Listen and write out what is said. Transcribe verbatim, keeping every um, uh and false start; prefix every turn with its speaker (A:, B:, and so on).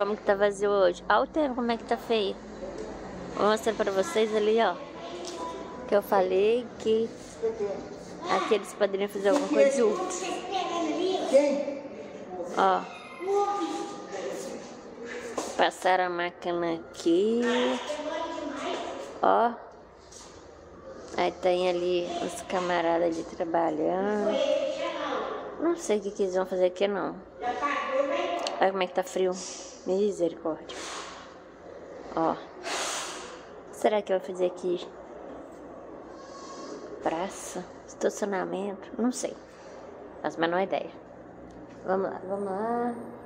A: Como que tá vazio hoje? Olha o tempo, como é que tá feio. Vou mostrar pra vocês ali, ó. Que eu falei que aqui eles poderiam fazer alguma coisa de útil. Ó. Passaram a máquina aqui. Ó. Aí tem ali os camaradas ali trabalhando. Não sei o que, que eles vão fazer aqui, não. Olha como é que tá frio. Misericórdia. Ó. Será que vai fazer aqui? Praça? Estacionamento? Não sei. Mas a menor ideia. Vamos lá, vamos lá.